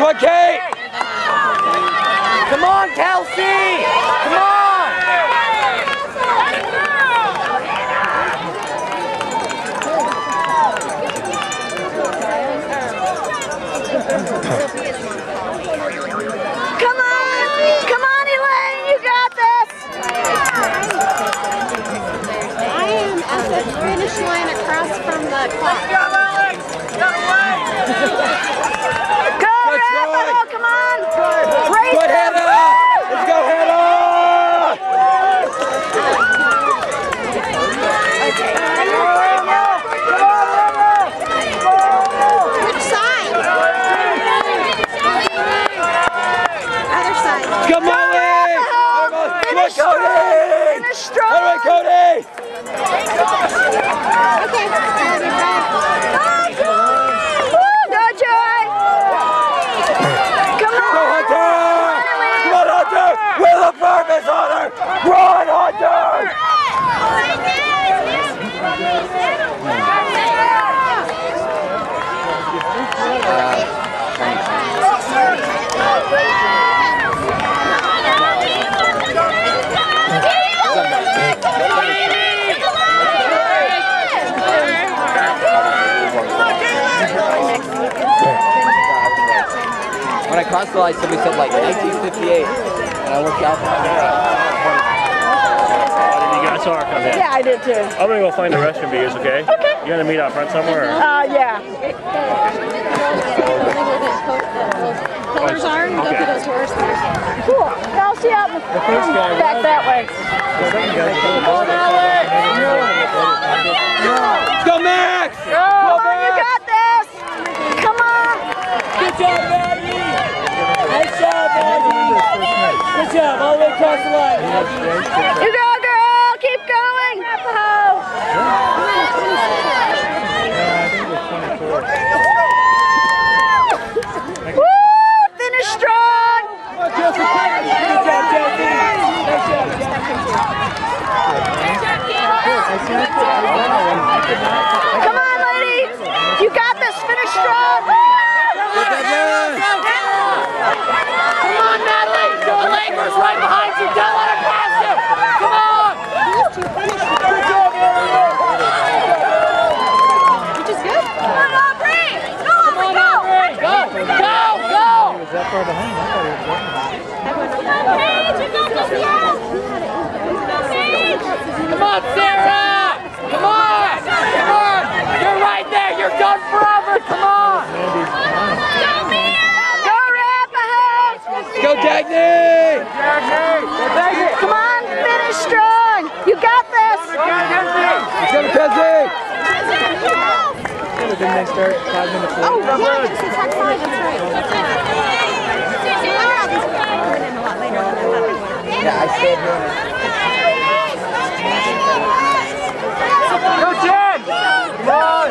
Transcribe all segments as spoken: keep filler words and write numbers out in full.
Come on, Kate! Come on, Kelsey! Come on! Come on! Come on, Elaine! You got this! I am at the finish line across from the clock. Go, Go, Rapido! Come on! Race Good, them! Hannah! Let's go, Hannah! Which side? Other side. Go, Molly! Come on, Cody! Finish strong! All right, Cody! Okay. Woo, go, Joy! Come on! Go, Hunter! Come on, Hunter! With a purpose, Hunter! Run, Hunter! When I crossed the line, somebody said like nineteen fifty-eight, and I looked out for You guys saw her come in. Yeah, I did too. I'm gonna go find the restroom for you, okay? Okay. You gonna meet out front somewhere? Or? Uh, yeah. Colors are, and go through those doors. Cool. Now see out back that way. Go, Max! Come on, you got this! Come on! Good job, Maggie! Nice job, Maggie! Good job, all the way across the line, Maggie! You go, girl! Keep going! Woo! Finish strong! Good job, Jesse! Nice job, Come on, lady! You got this! Finish strong! Come on, Natalie! The Lakers right behind you! Don't let her pass you! Come on! Good job, Natalie! Which is good. Come on, Aubrey! Go, Aubrey, go! Go! Go! Go! Was that far behind? I thought it was Come on, Sarah! Come on! Come on! You're right there! You're done forever! Come on! Go, Rapido! Go, Dagny! Dagny! Come on, finish strong! You got this! Let's go, Mackenzie! Didn't they start five minutes later? Oh, yeah, just attack five, that's right. Yeah, I stayed here. Go, Jen! Come on!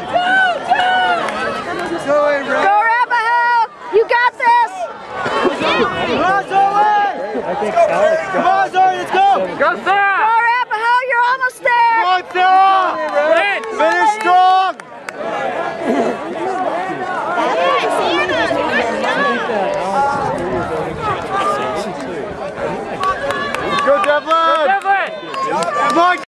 Go, Go, Rapido! You got this! Come on, Zoe! I think Alex got Come on, Zoe, let's go! Go, Sarah! Go, Rapido! You're almost there! Come on, Sarah! Finish strong! Go, Devlin! Go, Devlin! Come on!